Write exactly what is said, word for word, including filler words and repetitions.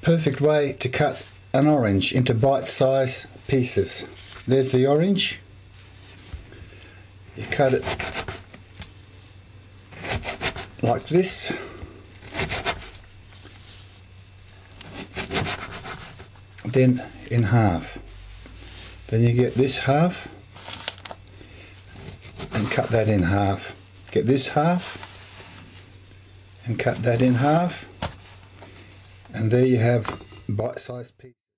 perfect way to cut an orange into bite-sized pieces. There's the orange. You cut it like this. Then in half. Then you get this half and cut that in half. Get this half and cut that in half, and there you have bite-sized pieces.